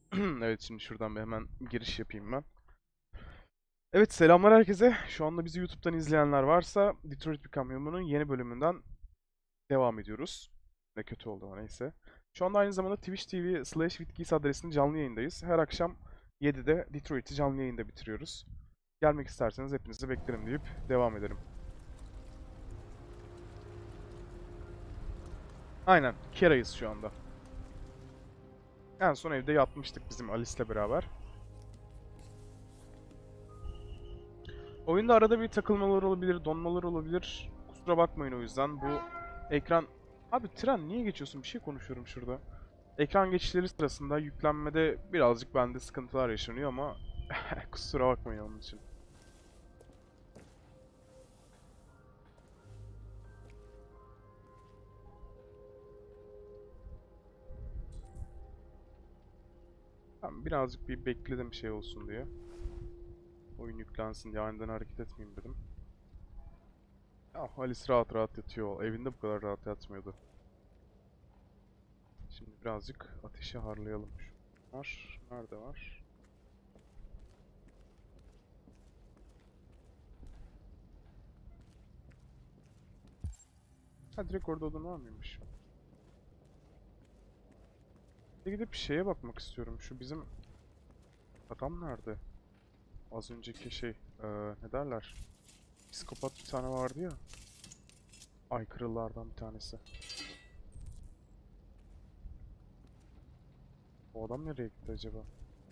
Evet, şimdi şuradan bir hemen giriş yapayım ben. Evet, selamlar herkese. Şu anda bizi YouTube'dan izleyenler varsa Detroit Become Human'ın yeni bölümünden devam ediyoruz. Ne kötü oldu ama neyse. Şu anda aynı zamanda Twitch TV/Vitkis adresinin canlı yayındayız. Her akşam 7'de Detroit'i canlı yayında bitiriyoruz. Gelmek isterseniz hepinizi beklerim deyip devam edelim. Aynen, Kera'yız şu anda. En son evde yatmıştık bizim Alice'le beraber. Oyunda arada bir takılmalar olabilir, donmalar olabilir. Kusura bakmayın o yüzden. Bu ekran... Abi tren niye geçiyorsun? Bir şey konuşuyorum şurada. Ekran geçişleri sırasında yüklenmede birazcık bende sıkıntılar yaşanıyor ama kusura bakmayın onun için. Ben birazcık bir bekledim şey olsun diye. Oyun yüklensin diye aniden hareket etmeyeyim dedim. Ya Alice rahat rahat yatıyor. Evinde bu kadar rahat yatmıyordu. Şimdi birazcık ateşi harlayalım. Şu var. Nerede var? Ha, direkt orada odun var mıymış? Bir gidip şeye bakmak istiyorum. Şu bizim adam nerede? Az önceki şey, ne derler? Psikopat bir tane vardı ya. Aykırılardan bir tanesi. O adam nereye gitti acaba?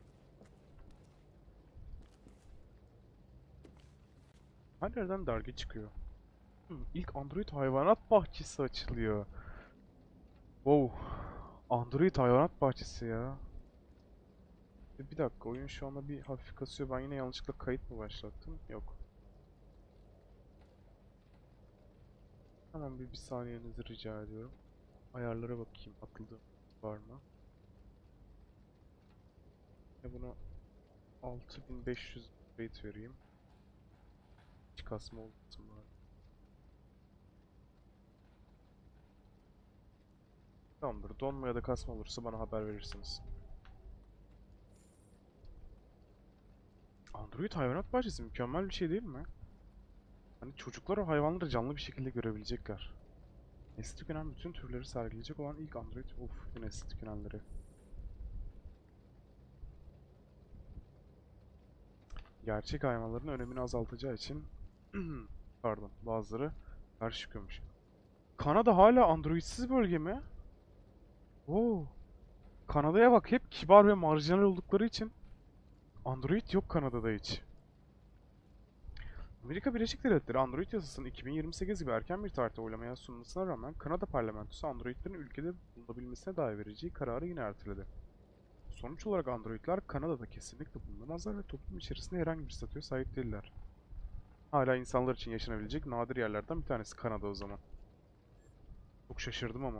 Her yerden dergi çıkıyor. İlk Android hayvanat bahçesi açılıyor. Wow. Android hayvanat bahçesi ya. Bir dakika, oyun şu anda bir hafif kasıyor. Ben yine yanlışlıkla kayıt mı başlattım? Yok. Hemen bir saniyenizi rica ediyorum. Ayarlara bakayım. Atıldı var mı? Buna 6500 rate vereyim. Hiç kasma olmasın bari. Tamamdır. Donma ya da kasma olursa bana haber verirsiniz. Android hayvanat bahçesi mükemmel bir şey değil mi? Hani çocuklar o hayvanları canlı bir şekilde görebilecekler. Nesli tükenen bütün türleri sergileyecek olan ilk Android... Of, bu nesli tükenenleri. Gerçek hayvanların önemini azaltacağı için... Pardon, bazıları karşı çıkıyormuş. Kanada hala Androidsiz bölge mi? Oo. Kanada'ya bak, hep kibar ve marjinal oldukları için Android yok Kanada'da hiç. Amerika Birleşik Devletleri Android yasasının 2028 gibi erken bir tarihte oylamaya sunulmasına rağmen Kanada parlamentosu Androidlerin ülkede bulunabilmesine dair vereceği kararı yine erteledi. Sonuç olarak Androidler Kanada'da kesinlikle bulunamazlar ve toplum içerisinde herhangi bir statüye sahip değiller. Hala insanlar için yaşanabilecek nadir yerlerden bir tanesi Kanada o zaman. Çok şaşırdım ama.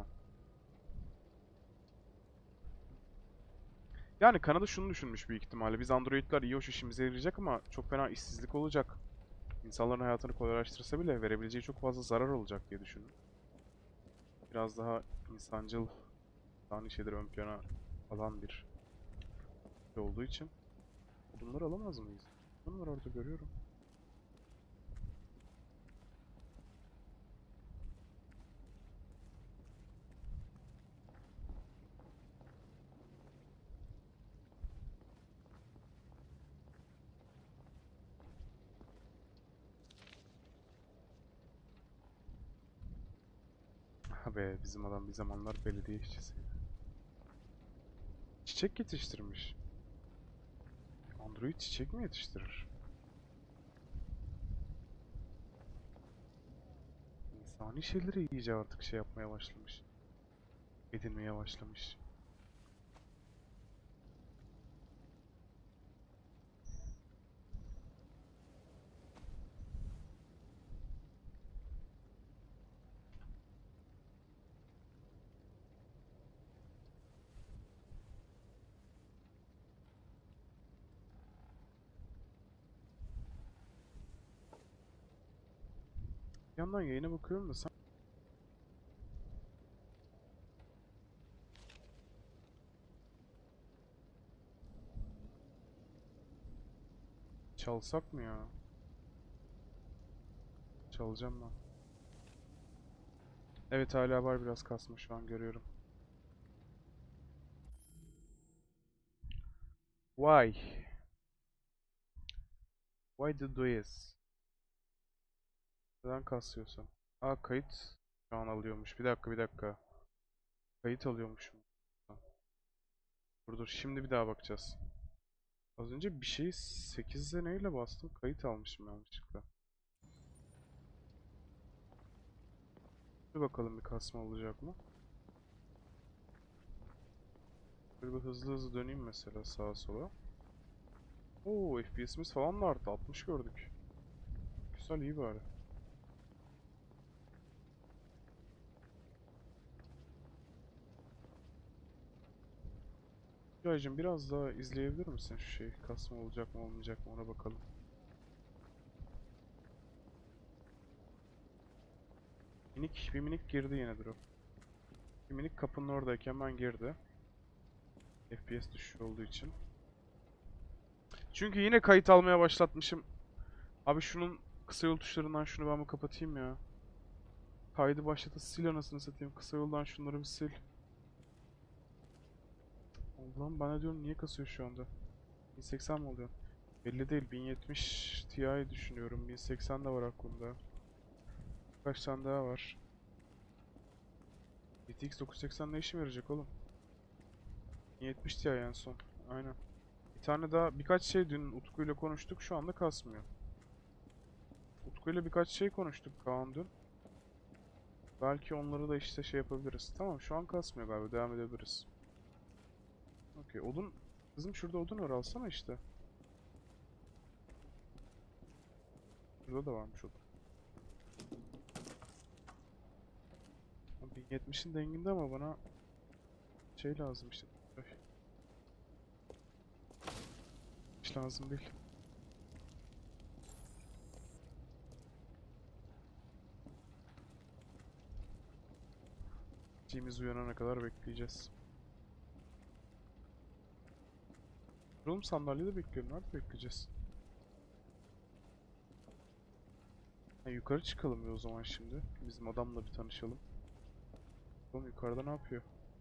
Yani Kanada şunu düşünmüş büyük ihtimalle. Biz Androidler iyi hoş işimize yarayacak ama çok fena işsizlik olacak. İnsanların hayatını kolaylaştırsa bile verebileceği çok fazla zarar olacak diye düşündüm. Biraz daha insancıl, insani şeyleri ön plana alan bir şey olduğu için. Bunları alamaz mıyız? Bunları orada görüyorum. Ha be, bizim adam bir zamanlar belediye işçisi. Çiçek yetiştirmiş. Android çiçek mi yetiştirir? İnsani şeyleri iyice artık şey yapmaya başlamış. Edinmeye başlamış. Bir yandan yayına bakıyorum da sen... Çalsak mı ya? Çalacağım ben. Evet, hala var biraz kasma, şu an görüyorum. Why? Why do this? Neden kasıyorsun? Aa, kayıt şu an alıyormuş. Bir dakika, bir dakika. Kayıt alıyormuşum. Dur dur, şimdi bir daha bakacağız. Az önce bir şeyi 8'de neyle bastım? Kayıt almışım yanlışlıkla. Bir bakalım bir kasma olacak mı? Böyle bir hızlı hızlı döneyim mesela sağa sola. Oo, FPS'imiz falan da arttı. 60 gördük. Güzel, iyi bari. Hacım, biraz daha izleyebilir misin şu şeyi? Kasma olacak mı olmayacak mı, ona bakalım. Bir minik girdi yine drop. Bir minik kapının oradayken ben girdi. FPS düşüyor olduğu için. Çünkü yine kayıt almaya başlatmışım. Abi şunun kısa yol tuşlarından şunu ben bir kapatayım ya. Kaydı başlatıp sil, anasını satayım. Kısa yoldan şunları bir sil. Allah'ım, bana diyorum niye kasıyor şu anda? 1080 mi oluyor? Belli değil. 1070 Ti düşünüyorum. 1080 de var aklımda. Kaç tane daha var? GTX 980 ne işime yarayacak oğlum? 1070 Ti en son. Aynen. Bir tane daha, birkaç şey dün Utku ile konuştuk. Şu anda kasmıyor. Utku ile birkaç şey konuştuk Kaan dün. Belki onları da işte şey yapabiliriz. Tamam, şu an kasmıyor galiba. Devam edebiliriz. Okey. Odun. Kızım, şurada odun var, alsana işte. Şurada da varmış odun. 1070'in denginde ama bana şey lazım işte. Ay, hiç lazım değil. Cimiz uyanana kadar bekleyeceğiz. Oğlum, sandalyede bekliyorum. Nerede bekleyeceğiz? Ha, yukarı çıkalım ya o zaman şimdi. Bizim adamla bir tanışalım. Oğlum, yukarıda ne yapıyor?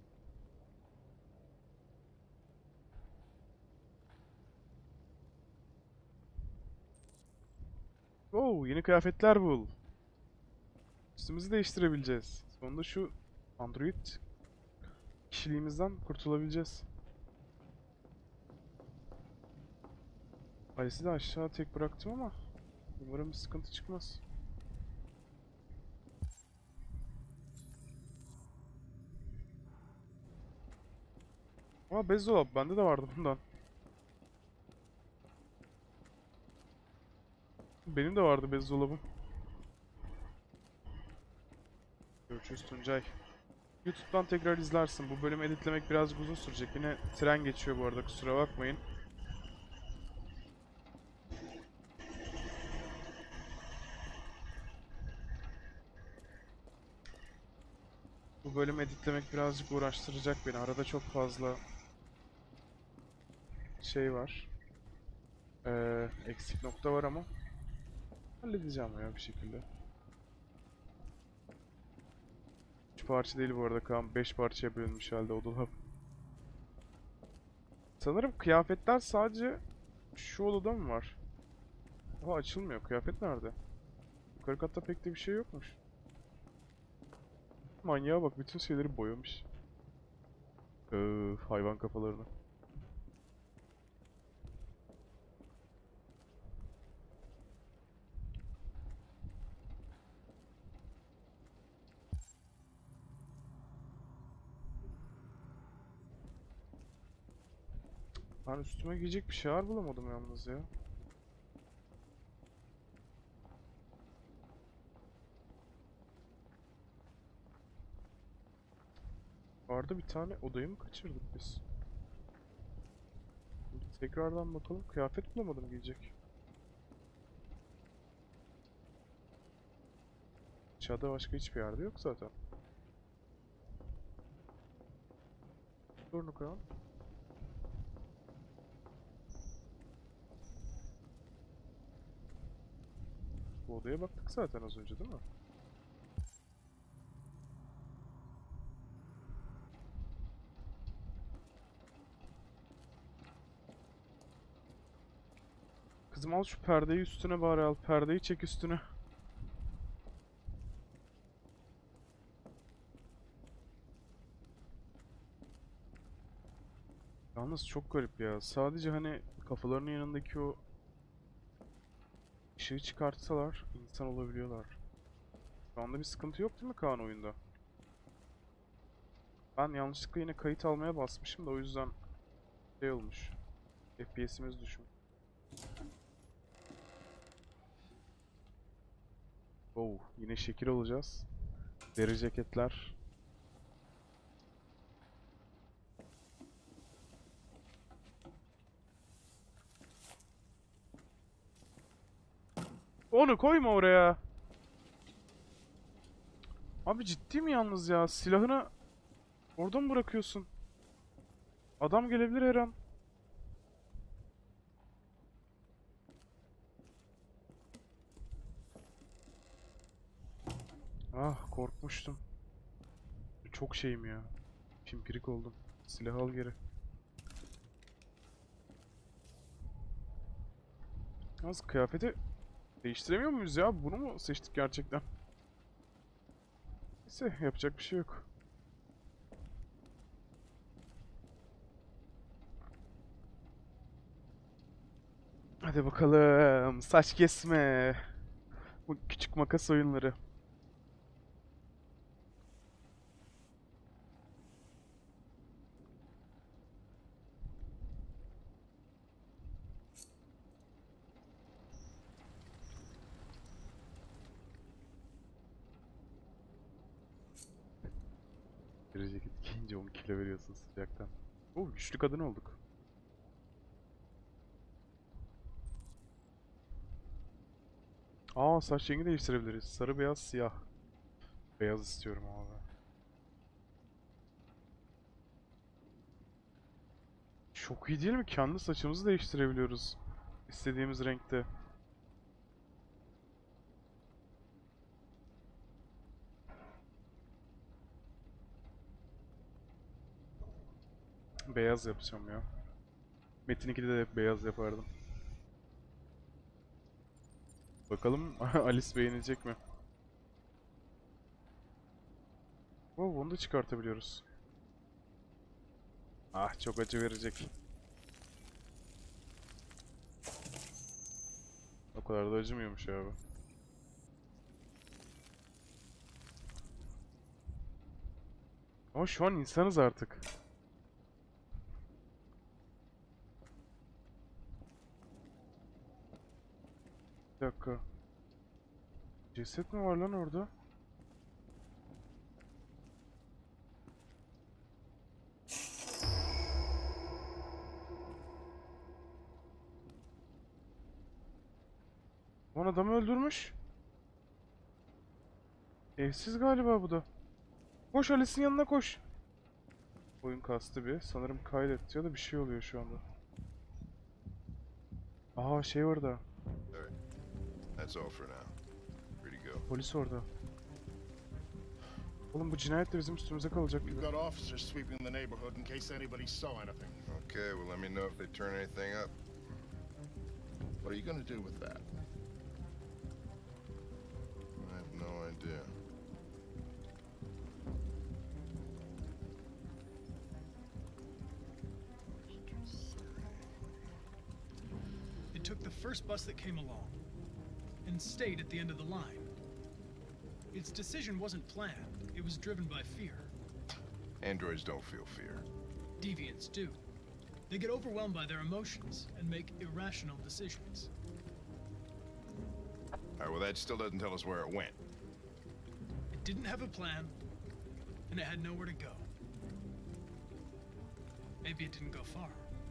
Oo, yeni kıyafetler bul. Üstümüzü değiştirebileceğiz. Sonunda şu Android kişiliğimizden kurtulabileceğiz. Alice'i de aşağı tek bıraktım ama umarım bir sıkıntı çıkmaz. Aa, bezdolap bende de vardı bundan. Benim de vardı bezdolabım. Görüşürüz Tuncay. YouTube'dan tekrar izlersin. Bu bölümü editlemek birazcık uzun sürecek. Yine tren geçiyor bu arada, kusura bakmayın. Bu bölümü editlemek birazcık uğraştıracak beni. Arada çok fazla şey var. Eksik nokta var ama halledeceğim ya bir şekilde. 3 parça değil bu arada Kaan. 5 parçaya bölünmüş halde o dolap. Sanırım kıyafetler sadece şu odada mı var? Oha, açılmıyor. Kıyafet nerede? Yukarı katta pek de bir şey yokmuş. Manyağa bak, bütün şeyleri boyamış. Hayvan kafalarını. Ben üstüme giyecek bir şeyler bulamadım yalnız ya. Vardı bir tane, odayı mı kaçırdık biz? Şimdi tekrardan bakalım. Kıyafet bulamadım giyecek. Aşağıda başka hiçbir yerde yok zaten. Sorunu Kaan. Bu odaya baktık zaten az önce değil mi? Kızım al şu perdeyi üstüne bari al. Perdeyi çek üstüne. Yalnız çok garip ya. Sadece hani kafalarının yanındaki o ışığı çıkartsalar insan olabiliyorlar. Şu anda bir sıkıntı yok değil mi Kaan oyunda? Ben yanlışlıkla yine kayıt almaya basmışım da o yüzden şey olmuş. FPS'imiz düşmüş. Oh, yine şekil olacağız. Deri ceketler. Onu koyma oraya. Abi ciddi mi yalnız ya? Silahını orada mı bırakıyorsun? Adam gelebilir her an. Ah korkmuştum. Çok şeyim ya. Pimpirik oldum. Silahı al geri. Yalnız kıyafeti değiştiremiyor muyuz ya? Bunu mu seçtik gerçekten? Neyse yapacak bir şey yok. Hadi bakalım. Saç kesme. Bu küçük makas oyunları. Deri ceket giyince 10 kilo veriyorsun sıcaktan. Oh güçlü kadın olduk. Aa saç rengi değiştirebiliriz. Sarı, beyaz, siyah. Beyaz istiyorum abi. Çok iyi değil mi? Kendi saçımızı değiştirebiliyoruz. İstediğimiz renkte. Beyaz yapacağım ya. Metin 2'de de hep beyaz yapardım. Bakalım Alice beğenecek mi? Oh, onu da çıkartabiliyoruz. Ah çok acı verecek. O kadar da acımıyormuş abi. Ama şu an insanız artık. Bir dakika. Ceset mi var lan orada? Lan adamı öldürmüş. Evsiz galiba bu da. Koş Alice'in yanına koş. Oyun kastı bir. Sanırım kaydet ya da bir şey oluyor şu anda. Aa şey orada. Alright, that's all for now. Free to go. Polis orada. Oğlum bu cinayet de bizim üstümüze kalacak gibi. We've got officers sweeping the neighborhood in case anybody saw anything. Okay, well, let me know if they turn anything up. What are you gonna do with that? I have no idea. It took the first bus that came along and stayed at the end of the line. Its decision wasn't planned, it was driven by fear. Androids don't feel fear. Deviants do. They get overwhelmed by their emotions and make irrational decisions. Alright, well, that still doesn't tell us where it went. It didn't have a plan, and it had nowhere to go. Maybe it didn't go far.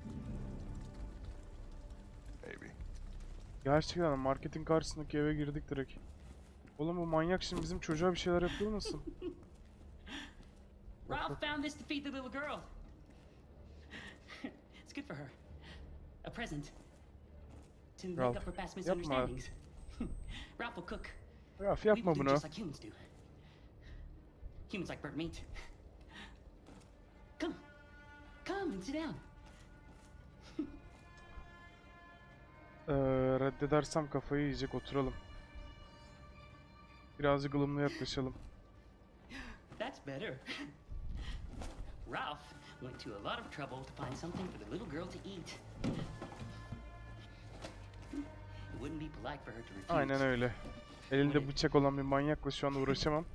Maybe. Gerçekten marketin karşısındaki eve girdik direkt. Oğlum bu manyak şimdi bizim çocuğa bir şeyler yapıyor musun? Ralph found this to feed the little girl. It's good for her. A present. To make Ralph, up for past yapma. misunderstandings. Ralph will cook. Ralph We yapma will do bunu. just like humans do. Humans like burnt meat. Come. Come and sit down. Reddedersem kafayı yiyecek, oturalım. Birazcık ılımlı yaklaşalım. That's better. Ralph went to a lot of trouble to find something for the little girl to eat. It wouldn't be polite for her to refuse. Aynen öyle. Elinde bıçak olan bir manyakla şu anda uğraşamam.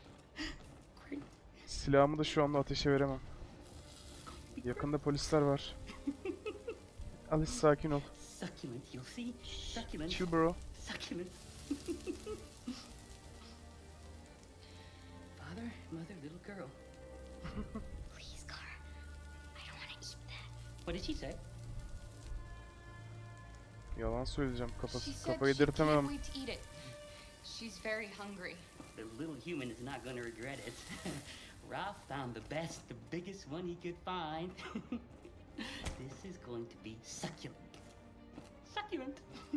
Silahımı da şu anda ateşe veremem. Yakında polisler var. Alice sakin ol. Succulent, you'll see. Succulent. Chill bro. Succulent. Father, mother, little girl. Please, Clara. I don't want to eat that. What did she say? Yalan söyleyeceğim. She said Kafayı she dırtamam. can't wait to eat it. She's very hungry. The little human is not going to regret it. Ralph found the best, the biggest one he could find. This is going to be succulent. Succulent.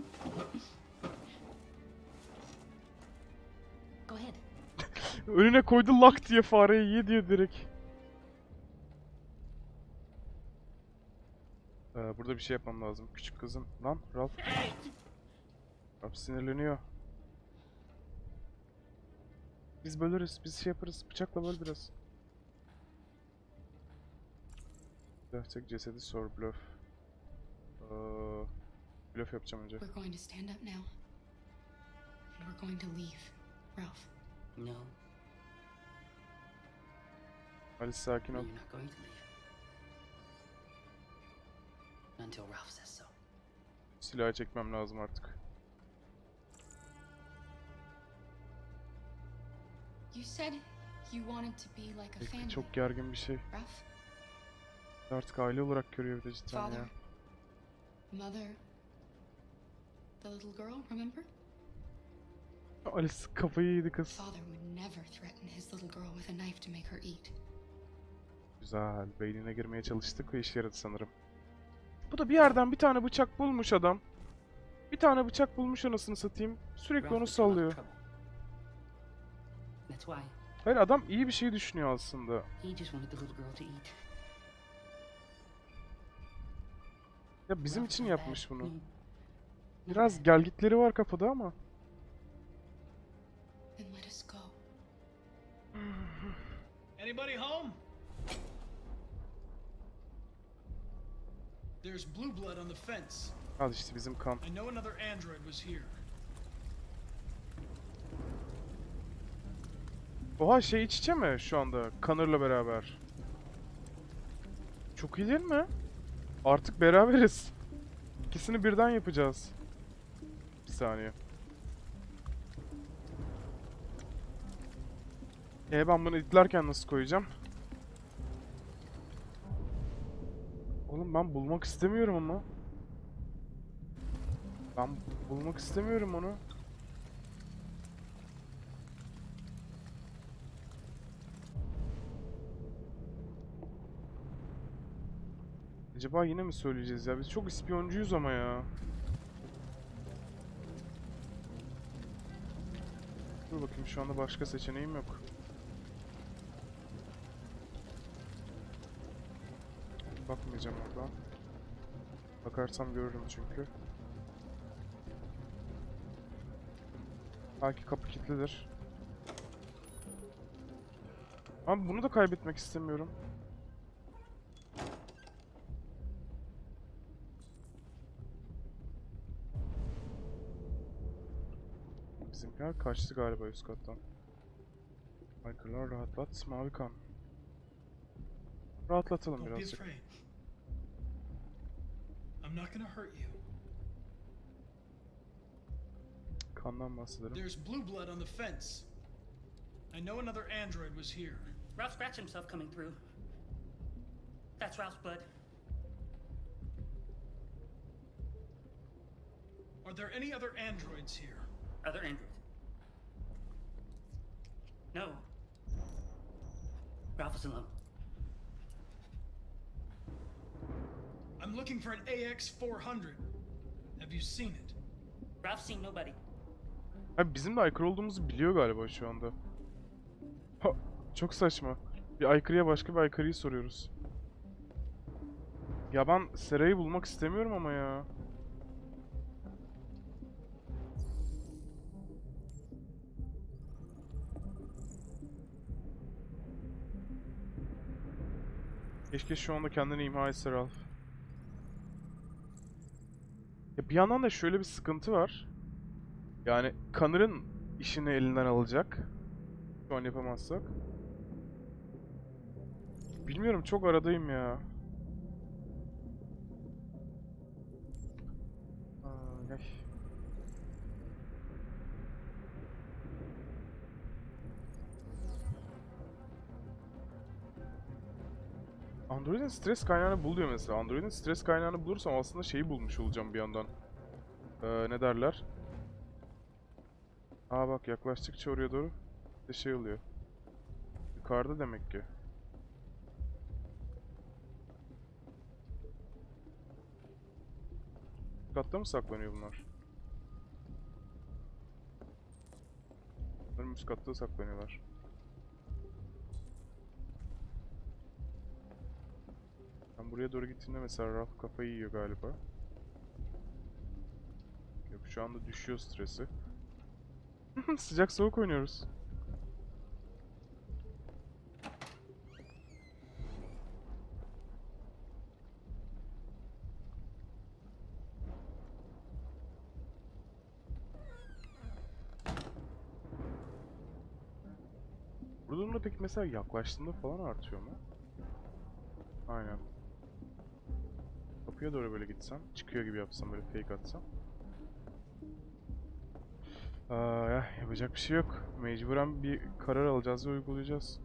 Go ahead. Önüne koydu lak diye fareyi ye diyor direkt. Burada bir şey yapmam lazım. Küçük kızım. Lan Ralph. Ralph sinirleniyor. Biz bölürüz. Biz şey yaparız. Bıçakla böl biraz. Silah çek, cesedi sor, blöf. Blöf yapacağım önce. We're going to stand up now. And we're going to leave, Ralph. No, Alice sakin no, ol. you're not going to leave. Until Ralph says so. Silahı çekmem lazım artık. You said you wanted to be like a family, Çok gergin bir şey. Ralph. Artık aile olarak görüyor bir de cidden Father, ya. mother, the little girl, remember? Alice kafayı yedi kız. Father would never threaten his little girl with a knife to make her eat. Güzel. Beynine girmeye çalıştık ve işe yaradı sanırım. Bu da bir yerden bir tane bıçak bulmuş adam. Bir tane bıçak bulmuş anasını satayım. Sürekli Ralph onu was in a lot of sallıyor. trouble. That's why Hayır, adam iyi bir şey düşünüyor aslında. he just wanted the little girl to eat. Ya bizim Ralph için felt yapmış bad. bunu. No, not Biraz bad. gelgitleri var kafada ama. Then let us go. Anybody home? There's blue blood on the fence. Al işte bizim kan. I know another android was here. Oha, şey iç içe mi şu anda Connor'la beraber? Çok iyi değil mi? Artık beraberiz. İkisini birden yapacağız. Bir saniye. Ben bunu editlerken nasıl koyacağım? Oğlum ben bulmak istemiyorum ama. Ben bulmak istemiyorum onu. Acaba yine mi söyleyeceğiz ya? Biz çok ispiyoncuyuz ama ya. Dur bakayım, şu anda başka seçeneğim yok. Bakmayacağım oradan. Bakarsam görürüm çünkü. Belki kapı kilitlidir. Ama bunu da kaybetmek istemiyorum. Bizimkiler kaçtı galiba üst kattan. Biker'lar rahatlat, mavi kan. Rahatlatalım Don't be birazcık. afraid. I'm not gonna hurt you. Kandan bahsedelim. There's blue blood on the fence. I know another android was here. Ralph scratched himself coming through. That's Ralph's blood. Are there any other androids here? Other androids? No. Ralph is alone. I'm looking for an AX-400. Have you seen it? Ralph's seen nobody. Ha, bizim de aykırı olduğumuzu biliyor galiba şu anda. Ha, çok saçma. Bir aykırıya başka bir aykırıyı soruyoruz. Ya ben Sera'yı bulmak istemiyorum ama ya. Keşke şu anda kendini imha etse Ralph. Ya bir yandan da şöyle bir sıkıntı var. Yani Connor'ın işini elinden alacak. Şu an yapamazsak. Bilmiyorum, çok aradayım ya. Ay. Android'in stres kaynağını bul diyor mesela. Android'in stres kaynağını bulursam aslında şeyi bulmuş olacağım bir yandan. Ne derler? Aa bak, yaklaştıkça oraya doğru bir şey oluyor. Yukarıda demek ki. Üst katta mı saklanıyor bunlar? Bunların üst katta saklanıyorlar. Ben buraya doğru gittiğimde mesela Ralph kafayı yiyor galiba. Yok, şu anda düşüyor stresi. Sıcak soğuk oynuyoruz. Burada peki mesela yaklaştığında falan artıyor mu? Aynen. Kapıya doğru böyle gitsem, çıkıyor gibi yapsam, böyle fake atsam. Ya, yapacak bir şey yok. Mecburen bir karar alacağız ve uygulayacağız.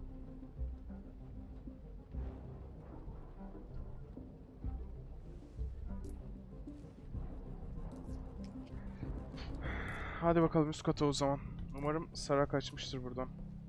Hadi bakalım üst kata o zaman. Umarım Sara kaçmıştır buradan.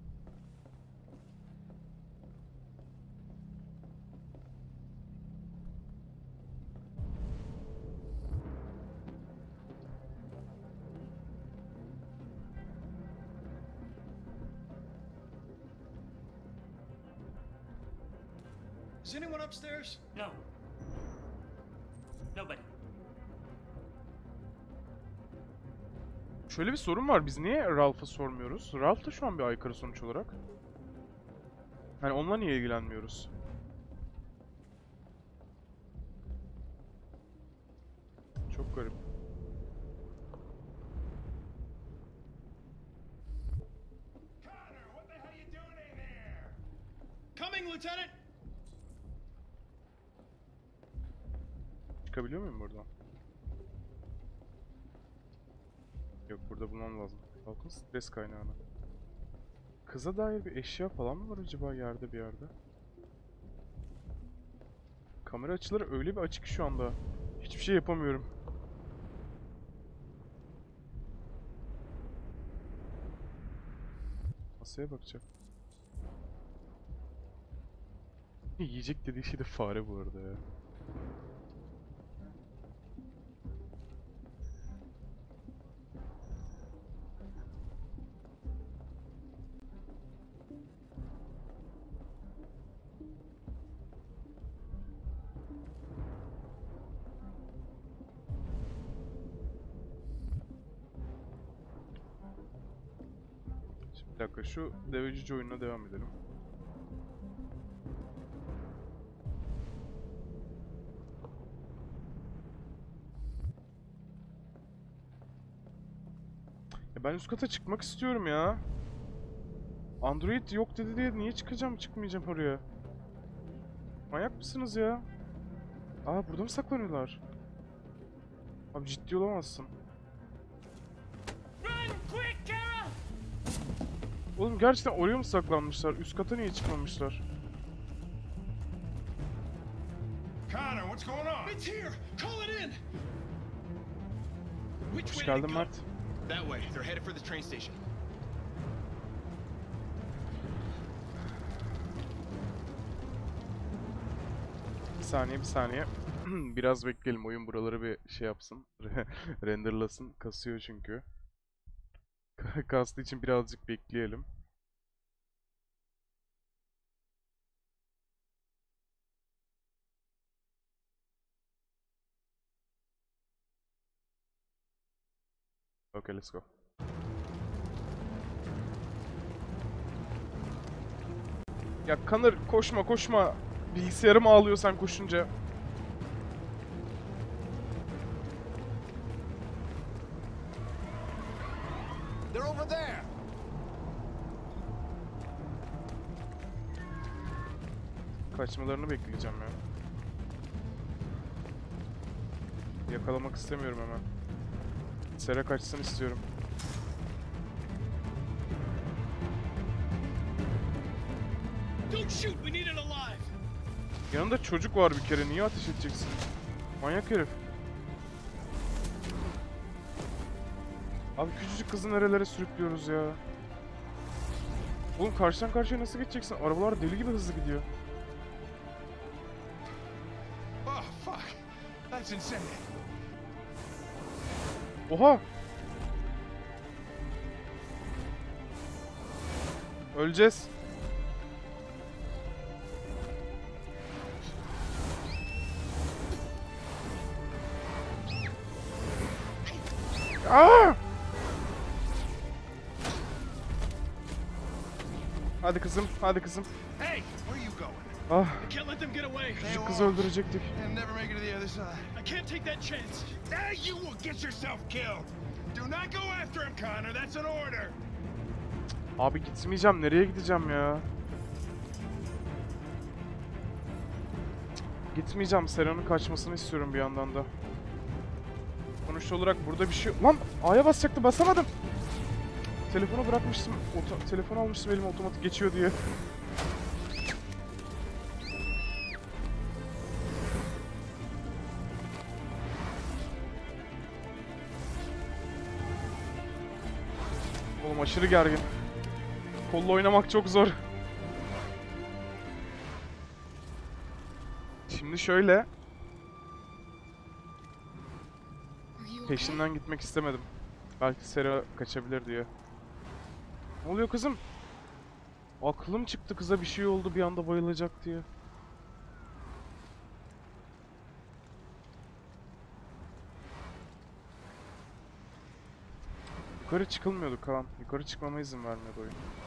Is anyone upstairs? No. Nobody. Şöyle bir sorun var. Biz niye Ralph'a sormuyoruz? Ralph da şu an bir aykırı sonuç olarak. Yani onunla niye ilgilenmiyoruz? Çok garip. Coming, Lieutenant! Çıkabiliyor muyum buradan? Yok, burada bulmam lazım. Halkın stres kaynağını. Kıza dair bir eşya falan mı var acaba yerde bir yerde? Kamera açıları öyle bir açık şu anda. Hiçbir şey yapamıyorum. Masaya bakacağım. Yiyecek dediği şey de fare bu arada ya. Şimdi bir dakika, şu devecici oyununa devam edelim. Ben üst kata çıkmak istiyorum ya. Android yok dedi diye niye çıkmayacağım oraya? Manyak mısınız ya? Aa, burada mı saklanıyorlar? Abi ciddi olamazsın. Run quick, Kara! Oğlum gerçekten oraya mı saklanmışlar? Üst kata niye çıkmamışlar? Connor, what's going on? It's here! Call it in! Which Hoş way to geldin go? Mert. That way. They're headed for the train station. Bir saniye. Biraz bekleyelim, oyun buraları bir şey yapsın. Renderlasın. Kasıyor çünkü. Kastı için birazcık bekleyelim. Okay, let's go. Ya Connor koşma koşma. Bilgisayarım ağlıyor sen koşunca. They're over there. Kaçmalarını bekleyeceğim ya. Yakalamak istemiyorum hemen. Sera kaçsın istiyorum. Don't shoot. We need it alive. Yanında çocuk var bir kere. Niye ateş edeceksin? Manyak herif. Abi küçücük kızı nerelere sürüklüyoruz ya. Oğlum karşıdan karşıya nasıl geçeceksin? Arabalar deli gibi hızlı gidiyor. Oh, fuck. That's insane. Oha! Öleceğiz. Aa! Hadi kızım, hadi kızım. Hey, where are you going? Ah, I can't let them get away. küçük kızı öldürecektik. And never make it to the other side. I can't take that chance. Hey, you will get yourself killed. Do not go after him, Connor. That's an order. Abi gitmeyeceğim, nereye gideceğim ya? Gitmeyeceğim, Sera'nın kaçmasını istiyorum bir yandan da. Sonuç olarak burada bir şey... Lan A'ya basacaktı, basamadım. Telefonu bırakmıştım, telefonu almıştım elime otomatik geçiyor diye. Oğlum aşırı gergin. Kolla oynamak çok zor. Şimdi şöyle, Are you okay? peşinden gitmek istemedim. Belki Sera kaçabilir diye. Ne oluyor kızım? Aklım çıktı, kıza bir şey oldu bir anda bayılacak diye. Yukarı çıkılmıyordu Kaan. Yukarı çıkmama izin vermiyordu oyun.